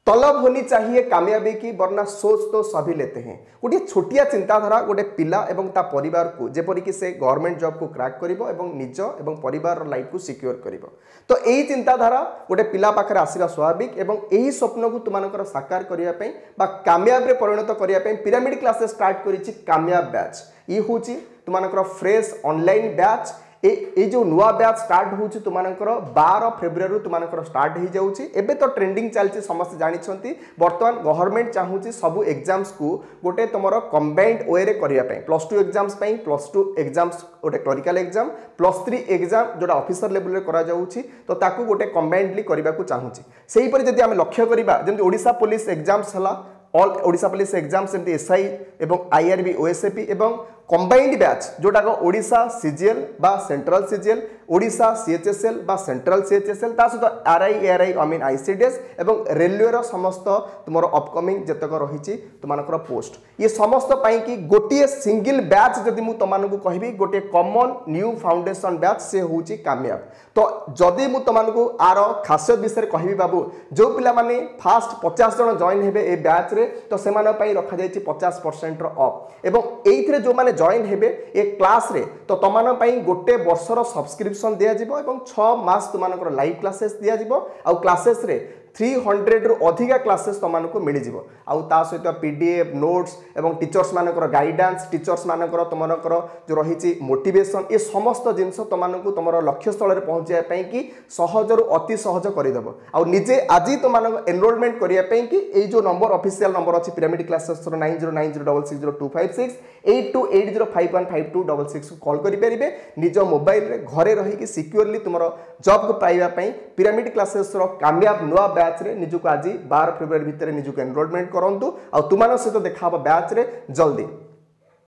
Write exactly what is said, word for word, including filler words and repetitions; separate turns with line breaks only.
तलब होनी चाहिए कामयाबी की, वरना सोच तो सभी लेते हैं। गोटे छोटिया चिंताधारा गोटे पिला एवं ता परिवार को जेपरिक से गवर्नमेंट जॉब को क्रैक करिवो एवं निज एवं परिवार लाइफ को सिक्योर करिवो। तो यही चिंताधारा गोटे पिला पाखरे आसिबा स्वाभाविक एवं यही स्वप्न को तुमानकर साकार करिया पई बा कामयाब रे परिणत करिया पई पिरामिड क्लासेस स्टार्ट करिछि कामयाब बैच। ई होछि तुमानकर फ्रेश ऑनलाइन बैच। ए जो नुआ बैच स्टार्ट होउछि तुमानकर बारह फेब्रुआरी तुमानकर स्टार्ट हो जाउछि। एबे तो ट्रेंडिंग चलछि समस्त जानि छथि। वर्तमान गवर्नमेंट चाहूछि सब एग्जाम्स को गोटे तुमरो कंबाइंड वे रे करिया पई प्लस टू एग्जाम्स पई प्लस टू एग्जाम्स गोटे clerical exam plus three exam जोटा ऑफिसर लेवल रे करा जाउछि तो ताकू गोटे कंबाइंडली करबा को चाहूछि। सेही परि जदि हम लक्ष्य करिबा जेंति ओडिसा पुलिस एग्जाम्स हला ऑल ओडिसा पुलिस एग्जाम सेमती एसआई एवं आईआरबी ओएसएपी एवं कंबाइंड बैच जोटा ओडिशा सीजीएल बा सेंट्रल सीजीएल ओडिशा सीएचएसएल बा सेंट्रल सीएचएसएल ता सहित RI ARI I mean ICDS एवं रेलवे रो समस्त तुमर अपकमिंग जतक रहिछि तुमानकर पोस्ट ये समस्त पाई कि गोटे सिंगल बैच जदि मु तुमानकु कहबी गोटे कॉमन न्यू फाउंडेशन बैच से होउछि कामयाब। तो जदि मु तुमानकु आर खासियत विषय कहबी बाबू जो पिला माने फास्ट पचास जन जॉइन हेबे ए बैच रे तो सेमान पई रखा जायछि पचास परसेंट रो ऑफ एवं एइथरे जो माने जॉइन हेबे ए क्लास रे तो तमान पई गोटे वर्षर सब्सक्रिप्शन दिया जिवो एवं छह मास तुमानकर लाइव क्लासेस दिया जिवो आ क्लासेस रे तीन सौ रु अधिका क्लासेस तुम को मिल जाव आउ ता सहित पीडीएफ नोट्स एवं टीचर्स मानकर गाइडेंस टीचर्स मानकर तुमकर जो रही मोटिवेशन ये समस्त जिनस तुमको तुम लक्ष्य स्थल में पहुँचाई कि सहजर अति सहज करदेव आउ निजे आज तुम एनरोलमेंट करने कि ये जो नंबर ऑफिशियल नंबर अच्छी Pyramid Classes nine zero nine zero double six zero two five six eight two eight zero five one five two double six call करेंगे निज मोबाइल रे घरे रही सिक्योरली तुम जॉब को पाइबापी पिरामिड क्लासेस कामयाब नुआ बैच रे निजुक आज बारह फेब्रुआरी भितर निजुक एनरोलमेंट करंतु आ तुमान सहित देखा बैच रे जल्दी।